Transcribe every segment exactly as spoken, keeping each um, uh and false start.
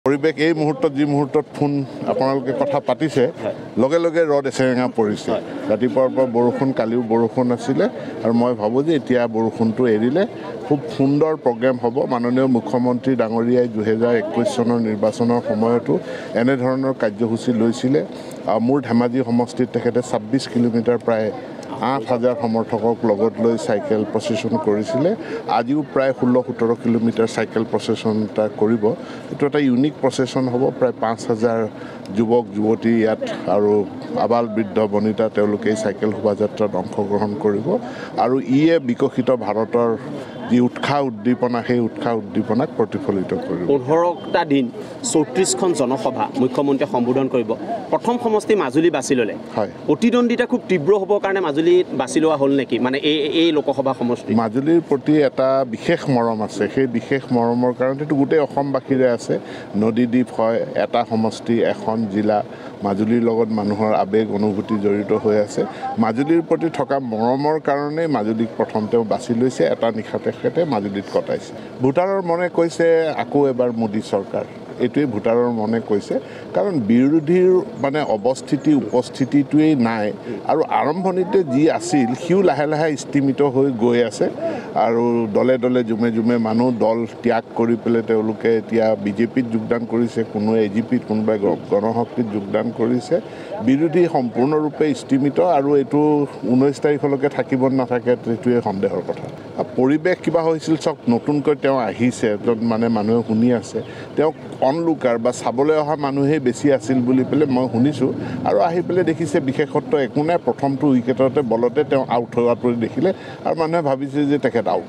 পৰিবেশ এই মুহূৰ্তত যি মুহূৰ্তত ফোন আপোনালোকে কথা পাতিছে লগে লগে ৰদ এসেঙা পৰিছে ৰাতিপুৱাৰ পৰা বৰষুণ কালিও বৰষুণ আছিলে আৰু মই ভাবো যে এতিয়া বৰষুণটো এৰিলে খুব সুন্দৰ প্ৰগ্ৰাম হ'ব মাননীয় মুখ্যমন্ত্ৰী ডাঙৰীয়াই দুই হাজাৰ একৈশ চনৰ নিৰ্বাচনৰ সময়তো এনে ধৰণৰ কাৰ্যসূচী লৈছিলে মোৰ ধেমাজি সমষ্টিত তেখেতে ছাব্বিছ কিলোমিটাৰ প্ৰায় আঠ হাজাৰ সমৰ্থকক লগত লৈ সাইকেল প্ৰচেছন কৰিছিলে আজিও প্ৰায় ষোল্ল সোতৰ কিলোমিটাৰ সাইকেল প্ৰচেছন এটা কৰিব এটো এটা ইউনিক প্ৰচেছন হ'ব প্ৰায় পাঁচ হাজাৰ যুৱক যুৱতী ইয়াত আৰু আবাল বৃদ্ধ বনিতা তেওঁলোকে সাইকেল শোভাযাত্ৰাত অংশগ্ৰহণ কৰিব আৰু ইয়ে বিকশিত ভাৰতৰ যি উৎসাহ উদ্দীপনা সেই উৎসাহ উদ্দীপনাক প্ৰতিফলিত কৰিব পোন্ধৰটা দিন চৌত্ৰিশখন জনসভা মুখ্যমন্ত্ৰী সম্বোধন কৰিব প্ৰথম সমষ্টি মাজুলী বাছি ললে হয় প্ৰতিদ্বন্দিতা খুব তীব্ৰ হ'ব কাৰণে মাজুলী বাছি লোৱা হ'ল নেকি মানে এই এই লোকসভা সমষ্টি মাজুলীৰ প্ৰতি এটা বিশেষ মৰম আছে সেই বিশেষ মৰমৰ কাৰণেটো গোটেই অসমবাসীৰে আছে নদী দ্বীপ হয় এটা সমষ্টি এখন জিলা মাজুলীৰ লগত মানুহৰ আবেগ অনুভূতি জড়িত হৈ আছে মাজুলীৰ প্ৰতি থকা মৰমৰ কাৰণে মাজুলীক প্ৰথমতে বাছি লৈছে এটা নিখাতে খেতে মাজুলীত কটাইছে ভোটাৰৰ মনে কৈছে আকৌ এবাৰ মোদী চৰকাৰ এটোৱে ভোটাৰৰ মনে কৈছে কাৰণ বিৰোধীৰ মানে অৱস্থিতি উপস্থিতিটোৱেই নাই আৰু আৰম্ভণিতে যি আছিল সিও লাহে লাহে স্থিমিত হৈ গৈ আছে আৰু দলে দলে জুমে জুমে মানুহ দল ত্যাগ কৰি পেলাই তেওঁলোকে এতিয়া বিজেপিত যোগদান কৰিছে কোনো এজিপিত কোনোবাই গণশক্তিত যোগদান কৰিছে বিৰোধী সম্পূৰ্ণৰূপে স্থিমিত আৰু এইটো ঊনৈছ তাৰিখলৈকে থাকিব নাথাকে এইটোৱে সন্দেহৰ কথা পৰিৱেশ কিবা হৈছিল চক নতুনকৈ তেওঁ আহিছে য'ত মানে মানুহে শুনি আছে তেওঁ অনলুকাৰ বা চাবলৈ অহা মানুহে বেছি আছিল বুলি পেলাই মই শুনিছোঁ আৰু আহি পেলাই দেখিছে বিশেষত্ব একো নাই প্ৰথমটো উইকেটতে বলতে তেওঁ আউট হোৱাটো দেখিলে আৰু মানুহে ভাবিছে যে তেখেত আউট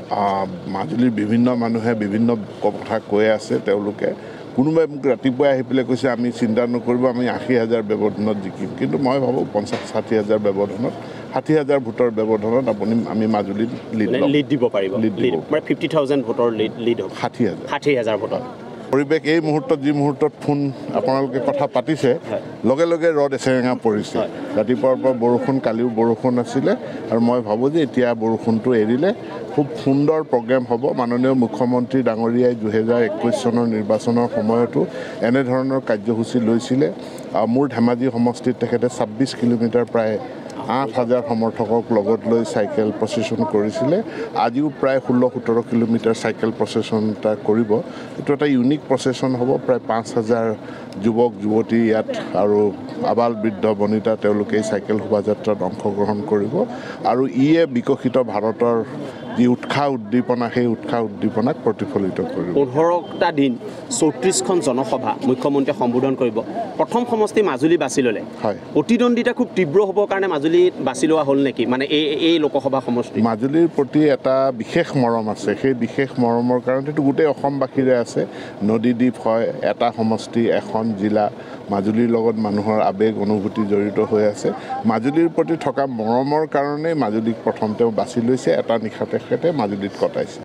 মাজুলীৰ বিভিন্ন মানুহে বিভিন্ন কথা কৈ আছে তেওঁলোকে কোনোবাই মোক ৰাতিপুৱাই আহি পেলাই কৈছে আমি চিন্তা নকৰিব আমি আশী হাজাৰ ব্যৱধানত জিকিম কিন্তু মই ভাবোঁ পঞ্চাছ ষাঠি হাজাৰ ব্যৱধানত ষাঠি হাজাৰ ভোটৰ ব্যৱধানত আপুনি আমি মাজুলীত লিড লিড দিব পাৰিব মানে ফিফটি থাউজেণ্ড ভোটৰ লিড লিড হ'ব ষাঠি হাজাৰ ষাঠি হাজাৰ ভোটৰ পৰিবেশ এই মুহূৰ্তত যি মুহূৰ্তত ফোন আপোনালোকে কথা পাতিছে লগে লগে ৰদ এসেঙা পৰিছে ৰাতিপুৱাৰ পৰা বৰষুণ কালিও বৰষুণ আছিলে আৰু মই ভাবোঁ যে এতিয়া বৰষুণটো এৰিলে খুব সুন্দৰ প্ৰগ্ৰাম হ'ব মাননীয় মুখ্যমন্ত্ৰী ডাঙৰীয়াই দুই হাজাৰ একৈশ চনৰ নিৰ্বাচনৰ সময়তো এনে ধৰণৰ কাৰ্যসূচী লৈছিলে মোৰ ধেমাজি সমষ্টিত তেখেতে ছাব্বিছ কিলোমিটাৰ প্ৰায় আঠ হাজাৰ সমৰ্থকক লগত লৈ সাইকেল প্ৰচেছন কৰিছিলে আজিও প্ৰায় ষোল্ল সোতৰ কিলোমিটাৰ সাইকেল প্ৰচেছন এটা কৰিব এটো এটা ইউনিক প্ৰচেছন হ'ব প্ৰায় পাঁচ হাজাৰ যুৱক যুৱতী ইয়াত আৰু আবাল বৃদ্ধ বনিতা তেওঁলোকে সাইকেল শোভাযাত্ৰাত অংশগ্ৰহণ কৰিব আৰু ইয়ে বিকশিত ভাৰতৰ যি উৎসাহ উদ্দীপনা সেই উৎসাহ উদ্দীপনাক প্ৰতিফলিত কৰিব পোন্ধৰটা দিন চৌত্ৰিশখন জনসভা মুখ্যমন্ত্ৰী সম্বোধন কৰিব প্ৰথম সমষ্টি মাজুলী বাছি ললে হয় প্ৰতিদ্বন্দিতা খুব তীব্ৰ হ'ব কাৰণে মাজুলী বাছি লোৱা হ'ল নেকি মানে এই এই লোকসভা সমষ্টি মাজুলীৰ প্ৰতি এটা বিশেষ মৰম আছে সেই বিশেষ মৰমৰ কাৰণেটো গোটেই অসমবাসীৰে আছে নদী দ্বীপ হয় এটা সমষ্টি এখন জিলা মাজুলীৰ লগত মানুহৰ আবেগ অনুভূতি জড়িত হৈ আছে মাজুলীৰ প্ৰতি থকা মৰমৰ কাৰণে মাজুলীক প্ৰথমতে বাছি লৈছে এটা নিখাতে খেতে মাজুলীত কটাইছে